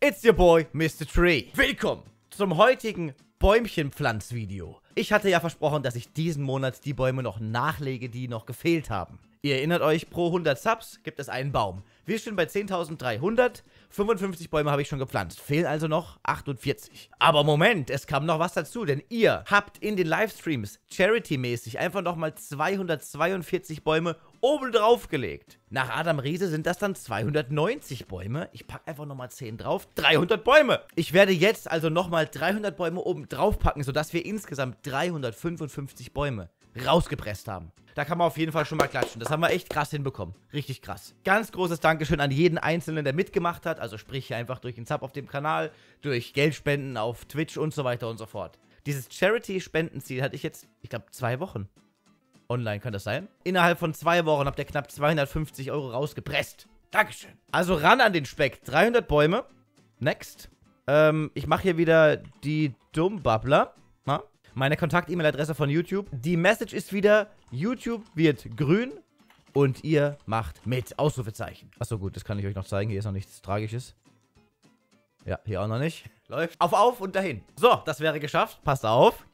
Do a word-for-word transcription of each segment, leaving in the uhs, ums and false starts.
It's your boy, Mister Tree. Willkommen zum heutigen Bäumchenpflanzvideo. Ich hatte ja versprochen, dass ich diesen Monat die Bäume noch nachlege, die noch gefehlt haben. Ihr erinnert euch, pro hundert Subs gibt es einen Baum. Wir stehen bei zehntausenddreihundert, fünfundfünfzig Bäume habe ich schon gepflanzt. Fehlen also noch achtundvierzig. Aber Moment, es kam noch was dazu, denn ihr habt in den Livestreams charity-mäßig einfach nochmal zweihundertzweiundvierzig Bäume oben drauf gelegt. Nach Adam Riese sind das dann zweihundertneunzig Bäume. Ich packe einfach nochmal zehn drauf, dreihundert Bäume. Ich werde jetzt also nochmal dreihundert Bäume oben drauf packen, sodass wir insgesamt dreihundertfünfundfünfzig Bäume rausgepresst haben. Da kann man auf jeden Fall schon mal klatschen. Das haben wir echt krass hinbekommen. Richtig krass. Ganz großes Dankeschön an jeden Einzelnen, der mitgemacht hat. Also sprich einfach durch den Sub auf dem Kanal, durch Geldspenden auf Twitch und so weiter und so fort. Dieses Charity-Spendenziel hatte ich jetzt, ich glaube, zwei Wochen online. Kann das sein? Innerhalb von zwei Wochen habt ihr knapp zweihundertfünfzig Euro rausgepresst. Dankeschön. Also ran an den Speck. dreihundert Bäume. Next. Ähm, ich mache hier wieder die Dummbabbler. Na? Meine Kontakt-E-Mail-Adresse von YouTube. Die Message ist wieder, YouTube wird grün und ihr macht mit. Ausrufezeichen. Achso, gut, das kann ich euch noch zeigen. Hier ist noch nichts Tragisches. Ja, hier auch noch nicht. Läuft. Auf, auf und dahin. So, das wäre geschafft. Passt auf.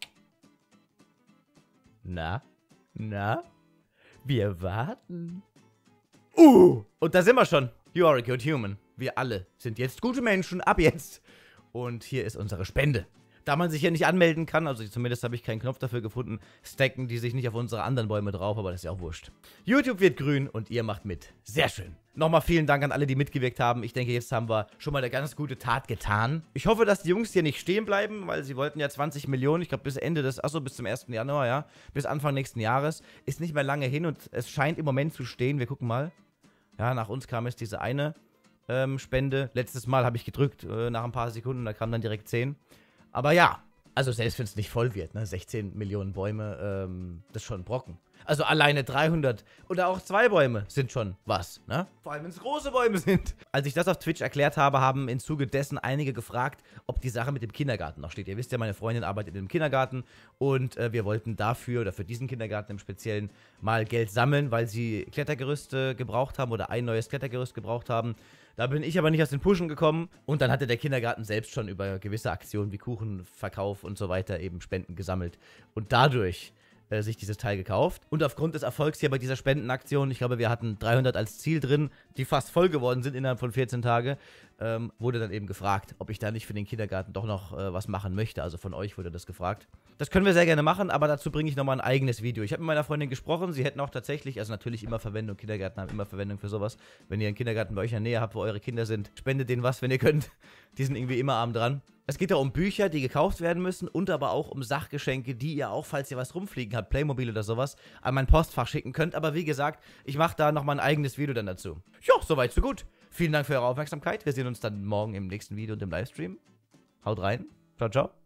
Na? Na? Wir warten. Uh! Und da sind wir schon. You are a good human. Wir alle sind jetzt gute Menschen. Ab jetzt. Und hier ist unsere Spende. Da man sich hier nicht anmelden kann, also zumindest habe ich keinen Knopf dafür gefunden, stacken die sich nicht auf unsere anderen Bäume drauf, aber das ist ja auch wurscht. YouTube wird grün und ihr macht mit. Sehr schön. Nochmal vielen Dank an alle, die mitgewirkt haben. Ich denke, jetzt haben wir schon mal eine ganz gute Tat getan. Ich hoffe, dass die Jungs hier nicht stehen bleiben, weil sie wollten ja zwanzig Millionen, ich glaube bis Ende des, achso, bis zum ersten Januar, ja, bis Anfang nächsten Jahres. Ist nicht mehr lange hin und es scheint im Moment zu stehen. Wir gucken mal. Ja, nach uns kam jetzt diese eine ähm, Spende. Letztes Mal habe ich gedrückt, äh, nach ein paar Sekunden, da kamen dann direkt zehn. Aber ja, also selbst wenn es nicht voll wird, ne, sechzehn Millionen Bäume, ähm, das ist schon ein Brocken. Also alleine dreihundert oder auch zwei Bäume sind schon was, ne? Vor allem, wenn es große Bäume sind. Als ich das auf Twitch erklärt habe, haben im Zuge dessen einige gefragt, ob die Sache mit dem Kindergarten noch steht. Ihr wisst ja, meine Freundin arbeitet im Kindergarten und äh, wir wollten dafür oder für diesen Kindergarten im Speziellen mal Geld sammeln, weil sie Klettergerüste gebraucht haben oder ein neues Klettergerüst gebraucht haben. Da bin ich aber nicht aus den Pushen gekommen und dann hatte der Kindergarten selbst schon über gewisse Aktionen wie Kuchenverkauf und so weiter eben Spenden gesammelt und dadurch äh, sich dieses Teil gekauft. Und aufgrund des Erfolgs hier bei dieser Spendenaktion, ich glaube, wir hatten dreihundert als Ziel drin, die fast voll geworden sind innerhalb von vierzehn Tagen, ähm, wurde dann eben gefragt, ob ich da nicht für den Kindergarten doch noch äh, was machen möchte. Also von euch wurde das gefragt. Das können wir sehr gerne machen, aber dazu bringe ich nochmal ein eigenes Video. Ich habe mit meiner Freundin gesprochen, sie hätten auch tatsächlich, also natürlich immer Verwendung, Kindergärten haben immer Verwendung für sowas. Wenn ihr einen Kindergarten bei euch in der Nähe habt, wo eure Kinder sind, spendet denen was, wenn ihr könnt. Die sind irgendwie immer arm dran. Es geht ja um Bücher, die gekauft werden müssen und aber auch um Sachgeschenke, die ihr auch, falls ihr was rumfliegen habt, Playmobil oder sowas, an mein Postfach schicken könnt. Aber wie gesagt, ich mache da nochmal ein eigenes Video dann dazu. Ja, soweit, so gut. Vielen Dank für eure Aufmerksamkeit. Wir sehen uns dann morgen im nächsten Video und im Livestream. Haut rein. Ciao, ciao.